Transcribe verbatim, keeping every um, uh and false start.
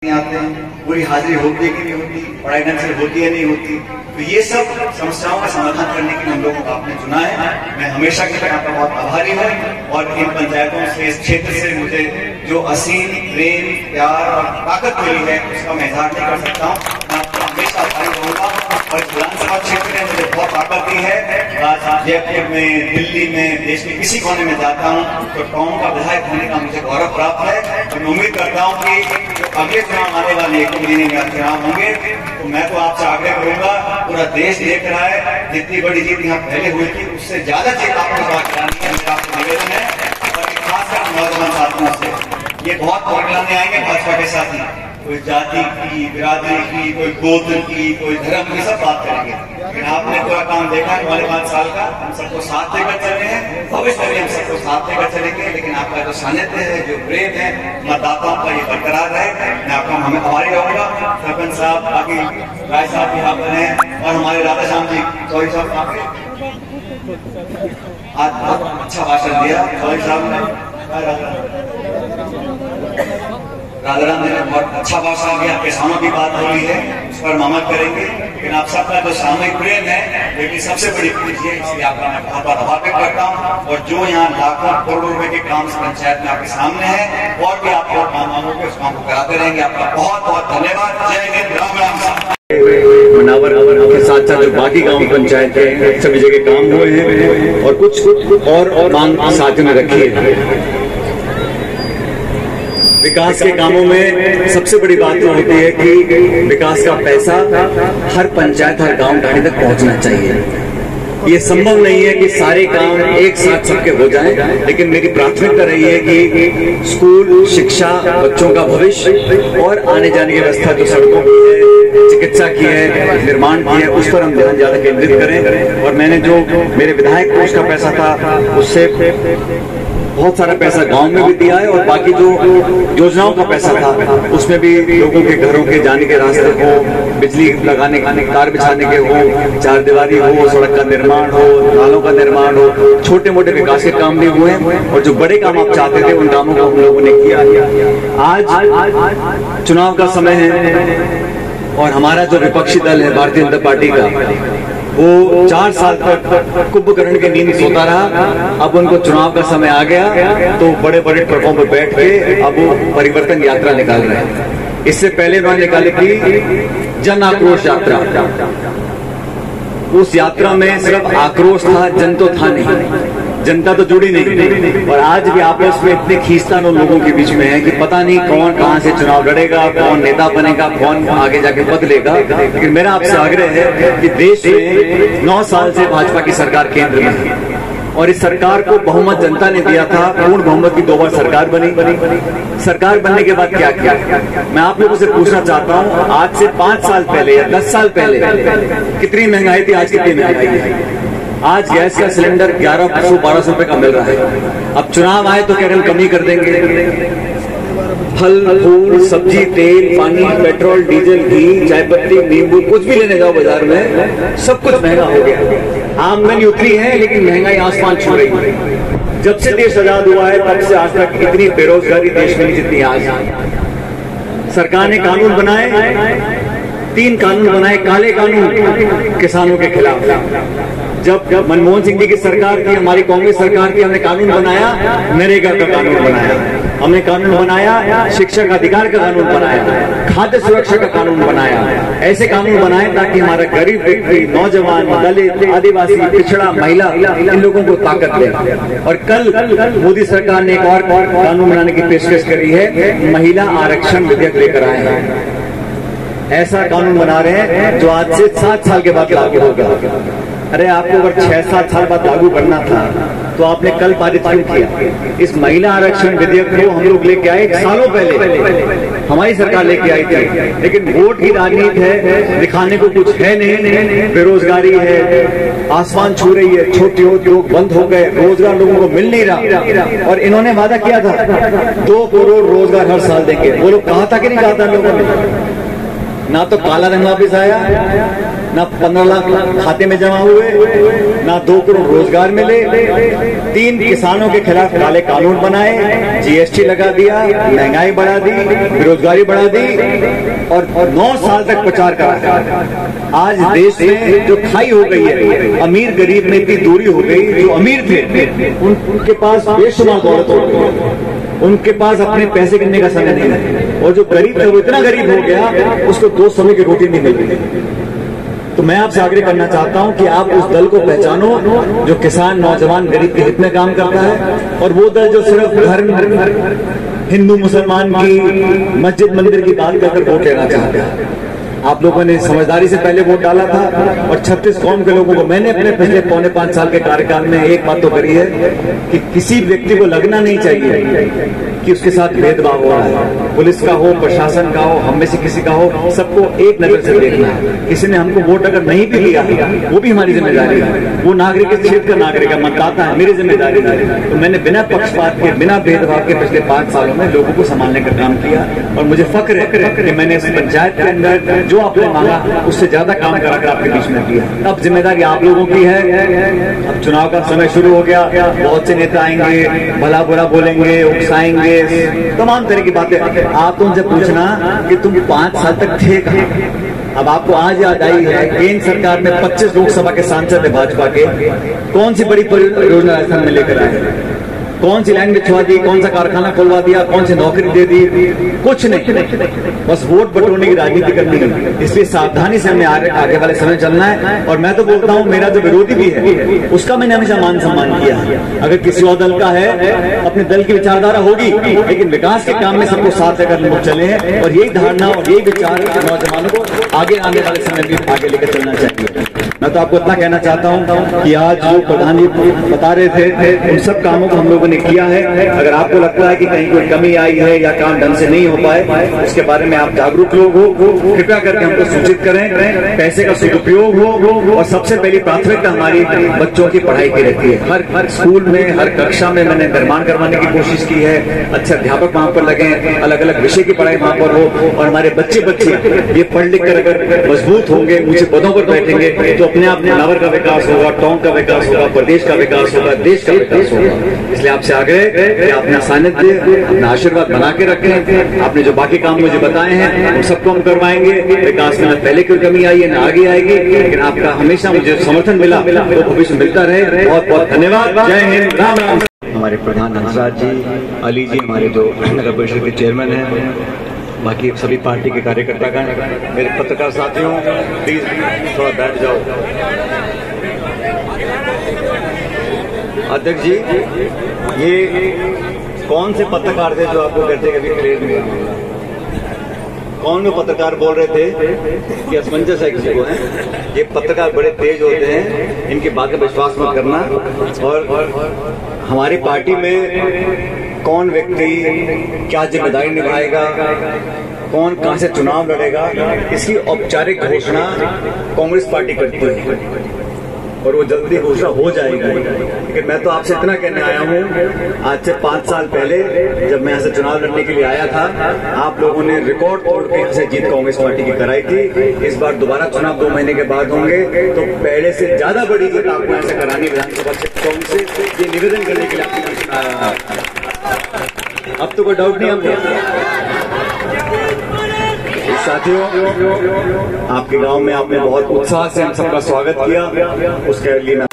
आते हैं, पूरी हाजिरी होती है कि नहीं होती, पढ़ाई ढंग से होती है नहीं होती। तो ये सब समस्याओं का समाधान करने के लिए हम लोगों को आपने चुना है। मैं हमेशा की तरह आपका बहुत आभारी हूँ और इन पंचायतों से, इस क्षेत्र से मुझे जो असीम प्रेम, प्यार और ताकत मिली है उसका मैं इजहार नहीं कर सकता हूँ। मैं आपको हमेशा आभारी रहूंगा। और विधानसभा क्षेत्र ने मुझे बहुत ताकत दी है। आज जयपुर में, दिल्ली में, देश के किसी कोने में जाता हूँ तो कौम का विधायक होने का मुझे गौरव प्राप्त है। और मैं उम्मीद करता हूँ कि जो अगले चुनाव आने वाले एक महीने में चुनाव होंगे तो मैं तो आपसे आग्रह करूंगा, पूरा देश देख रहा है, जितनी बड़ी जीत यहाँ पहले हुई थी उससे ज्यादा जीत आपको करानी है, मेरा आपको निवेदन है। और खासकर नौजवान साथियों से, ये बहुत परिणाम आएंगे भाजपा के साथ ही, कोई जाति की, बिरादरी की, कोई गोत्र की, कोई धर्म की, सब बात करेंगे। लेकिन आपने पूरा काम देखा है हमारे पांच साल का, हम सबको साथ लेकर चल रहे हैं, भविष्य में हम सबको साथ लेकर चलेंगे। लेकिन आपका जो सानिध्य है, जो प्रेम है मतदाताओं का, ये बरकरार है। मैं आपका हमें हमारी रहूंगा। सरपंच साहब, बाकी राय साहब भी यहाँ पर हैं और हमारे राधा श्याम जी चौधरी साहब आपके आज बहुत अच्छा भाषण दिया चौधरी साहब ने, राधाराम जी ने बहुत अच्छा भाषण दिया। किसानों की बात हो रही है, उस पर हम अमल करेंगे। लेकिन आप सबका जो सामूहिक प्रेम है, लेकिन सबसे बड़ी चीज है, इसलिए आपका मैं बहुत बहुत आभार व्यक्त करता हूँ। और जो यहाँ लाखों करोड़ों रुपए के काम पंचायत में आपके सामने है और भी आपको काम मांगोगे उस काम को कराते रहेंगे। आपका बहुत बहुत धन्यवाद। जय हिंद, राम राम साहब। मनावर के साथ साथ जो बाकी गांव पंचायत है सभी जगह काम हुए हैं और कुछ कुछ और और मांग साथियों ने रखी है। विकास के कामों में सबसे बड़ी बात तो होती है कि विकास का पैसा हर पंचायत, हर गांव ढाणी तक पहुंचना चाहिए। ये संभव नहीं है कि सारे काम एक साथ सबके हो जाएं, लेकिन मेरी प्राथमिकता रही है कि स्कूल, शिक्षा, बच्चों का भविष्य और आने जाने की व्यवस्था, जो सड़कों की है, चिकित्सा की है, निर्माण की है, उस पर हम ध्यान ज्यादा केंद्रित करें। और मैंने जो मेरे विधायक कोष का पैसा था उससे बहुत सारा पैसा गांव में भी दिया है और बाकी जो योजनाओं का पैसा था उसमें भी लोगों के घरों के जाने के रास्ते हो, बिजली लगाने के, तार बिछाने के हो, चार दीवारी हो, सड़क का निर्माण हो, नालों का निर्माण हो, छोटे मोटे विकास के काम भी हुए हैं। और जो बड़े काम आप चाहते थे उन कामों को हम लोगों ने किया। आज चुनाव का समय है और हमारा जो विपक्षी दल है भारतीय जनता पार्टी का, वो चार साल तक कुंभकर्ण की नींद सोता रहा। अब उनको चुनाव का समय आ गया तो बड़े बड़े ट्रकों पर बैठ के अब वो परिवर्तन यात्रा निकाल रहे हैं। इससे पहले उन्होंने निकाली थी जन आक्रोश यात्रा। उस यात्रा में सिर्फ आक्रोश था, जन तो था नहीं, जनता तो जुड़ी नहीं। और आज भी आपस में इतने खींचतान उन लोगों के बीच में है कि पता नहीं कौन कहां से चुनाव लड़ेगा, कौन नेता बनेगा, कौन आगे जाके पद लेगा। लेकिन मेरा आपसे आग्रह है कि देश में नौ साल से भाजपा की सरकार केंद्र में है और इस सरकार को बहुमत जनता ने दिया था, पूर्ण बहुमत की दो बार सरकार बनी बनी सरकार बनने के बाद क्या किया? मैं आप लोगों से पूछना चाहता हूँ, आज से पांच साल पहले या दस साल पहले कितनी महंगाई थी, आज कितनी महंगाई है? आज गैस का सिलेंडर ग्यारह सौ बारह सौ रुपए का मिल रहा है। अब चुनाव आए तो कह रहे हम कमी कर देंगे। फल, फूल, सब्जी, तेल, पानी, पेट्रोल, डीजल, घी, चाय पत्ती, नींबू, कुछ भी लेने जाओ बाजार में सब कुछ महंगा हो गया। आमदनी उतरी है लेकिन महंगाई आसमान छू रही है। जब से देश आजाद हुआ है तब से आज तक इतनी बेरोजगारी देश में जितनी आज। सरकार ने कानून बनाए, तीन कानून बनाए, काले कानून किसानों के खिलाफ। जब जब मनमोहन सिंह जी की सरकार थी, हमारी कांग्रेस सरकार थी, हमने कानून बनाया, नरेगा का कानून बनाया, हमने कानून बनाया, शिक्षा का अधिकार का कानून बनाया, खाद्य सुरक्षा का कानून बनाया। ऐसे कानून बनाए ताकि हमारा गरीब व्यक्ति, नौजवान, दलित, आदिवासी, पिछड़ा, महिला, इन लोगों को ताकत दे। और कल मोदी सरकार ने एक और कानून बनाने की पेशकश करी है, महिला आरक्षण विधेयक लेकर आए हैं। ऐसा कानून बना रहे हैं जो आज से सात साल के बाद लागू होगा। अरे आपको अगर छह सात साल बाद लागू करना था तो आपने कल पारित क्यों किया? इस महिला आरक्षण विधेयक को हम लोग लेके आए सालों पहले, हमारी सरकार लेके आई थी। लेकिन वोट की राजनीति है, दिखाने को कुछ है नहीं। बेरोजगारी है, आसमान छू रही है, छोटे उद्योग बंद हो गए, रोजगार लोगों को मिल नहीं रहा। और इन्होंने वादा किया था दो करोड़ रोजगार हर साल देंगे। वो लोग कहा था कि नहीं कहा था लोगों ने? ना तो काला रंग वापिस आया, ना पंद्रह लाख खाते में जमा हुए, ना दो करोड़ रोजगार मिले, तीन किसानों के खिलाफ काले कानून बनाए, जीएसटी लगा दिया, महंगाई बढ़ा दी, बेरोजगारी बढ़ा दी और, और नौ साल तक प्रचार करा। आज देश में जो खाई हो गई है, अमीर गरीब में इतनी दूरी हो गई, जो अमीर थे उन, उनके पास बेशुमार दौलत हो गई, उनके पास अपने पैसे गिनने का समय नहीं है, और जो गरीब था वो इतना गरीब हो गया उसको दो समय की रोटी नहीं मिल रही। तो मैं आपसे आग्रह करना चाहता हूं कि आप उस दल को पहचानो जो किसान, नौजवान, गरीब के हित में काम करता है, और वो दल जो सिर्फ धर्म, हिंदू मुसलमान की, मस्जिद मंदिर की बात करके वोट लेना चाहता है। आप लोगों ने समझदारी से पहले वोट डाला था, और छत्तीस कौम के लोगों को मैंने अपने पिछले पौने पांच साल के कार्यकाल में एक बात तो करी है कि किसी व्यक्ति को लगना नहीं चाहिए कि उसके साथ भेदभाव हो रहा है। पुलिस का हो, प्रशासन का हो, हम में से किसी का हो, सबको एक नजर से देखना है। किसी ने हमको वोट अगर नहीं भी दिया वो भी हमारी जिम्मेदारी है, वो नागरिक इस क्षेत्र का नागरिक है, मतदाता है, मेरी जिम्मेदारी है। तो मैंने बिना पक्षपात के, बिना भेदभाव के पिछले पांच सालों में लोगों को संभालने का काम किया, और मुझे फक्र है कि मैंने इस पंचायत के अंदर जो आपने मांगा उससे ज्यादा काम कराकर आपके बीच में किया। अब जिम्मेदारी आप लोगों की है। अब चुनाव का समय शुरू हो गया, बहुत से नेता आएंगे, भला बुरा बोलेंगे, उकसाएंगे, तमाम तरह की बातें। आप तो उनसे पूछना कि तुम पांच साल तक थे कहां। अब आपको आज याद आई है केंद्र सरकार में पच्चीस लोकसभा के सांसद है भाजपा के, कौन सी बड़ी परियोजना राजस्थान में लेकर आए, कौन सी लाइन बिछवा दी, कौन सा कारखाना खुलवा दिया, कौन सी नौकरी दे दी, कुछ नहीं, बस वोट बटोरने की राजनीति करनी है। इसलिए सावधानी से हमें आगे, आगे वाले समय चलना है। और मैं तो बोलता हूं, मेरा जो विरोधी भी है उसका मैंने हमेशा मान सम्मान किया। अगर किसी और दल का है, अपने दल की विचारधारा होगी, लेकिन विकास के काम में सबको साथ लेकर लोग चले हैं, और यही धारणा और यही विचार नौजवानों को आगे आने वाले समय में आगे लेकर चलना चाहिए। मैं तो आपको इतना कहना चाहता हूं कि आज जो प्रधान जी बता रहे थे उन सब कामों को हम लोगों ने किया है। अगर आपको लगता है कि कहीं कोई कमी आई है या काम ढंग से नहीं हो पाए, उसके बारे में आप जागरूक लोग हो, कृपया करके हमको सूचित करें। पैसे का सदुपयोग हो, और सबसे पहली प्राथमिकता हमारी बच्चों की पढ़ाई की रहती है। हर हर स्कूल में, हर कक्षा में मैंने निर्माण करवाने की कोशिश की है, अच्छे अध्यापक वहां पर लगे, अलग अलग विषय की पढ़ाई वहां पर हो, और हमारे बच्चे बच्चे ये पढ़ लिख कर अगर मजबूत होंगे, ऊंचे पदों पर बैठेंगे, तो अपने आप नवर का विकास होगा, टोंक का विकास होगा, प्रदेश का विकास होगा, देश का विकास होगा। इसलिए आपसे आग्रह कि अपना सानिध्य, अपना आशीर्वाद बना के रखें। आपने जो बाकी काम मुझे बताए हैं उन सबको हम करवाएंगे। विकास में पहले कोई कमी आई है, न आगे आएगी, लेकिन आपका हमेशा मुझे समर्थन मिला, तो भविष्य मिलता रहे। बहुत बहुत धन्यवाद। जय हिंद, राम राम। हमारे प्रधान हंसराज जी, अली जी हमारे जो नगर परिषद के चेयरमैन हैं, बाकी सभी पार्टी के कार्यकर्ता का, मेरे पत्रकार साथियों, प्लीज थोड़ा बैठ जाओ। अध्यक्ष जी, ये कौन से पत्रकार थे जो आपको कहते कभी क्रेज में? कौन में पत्रकार बोल रहे थे कि असमंजस है किसी को है? ये पत्रकार बड़े तेज होते हैं, इनकी बात का विश्वास मत करना। और हमारी पार्टी में कौन व्यक्ति क्या जिम्मेदारी निभाएगा, कौन कहां से चुनाव लड़ेगा, इसकी औपचारिक घोषणा कांग्रेस पार्टी करती है, और वो जल्दी घोषणा हो जाएगी। लेकिन मैं तो आपसे इतना कहने आया हूं, आज से पांच साल पहले जब मैं यहाँ से चुनाव लड़ने के लिए आया था, आप लोगों ने रिकॉर्ड तोड़ के यहाँ से जीत कांग्रेस पार्टी की कराई थी। इस बार दोबारा चुनाव दो महीने के बाद होंगे, तो पहले से ज्यादा बड़ी जीत आपको यहाँ से करानी विधानसभा क्षेत्र से, ये निवेदन करने के लिए आपके बीच में आया। अब तो कोई डाउट नहीं हमको। साथियों, आपके गांव में आपने बहुत उत्साह से हम सबका स्वागत किया, उसके लिए मैं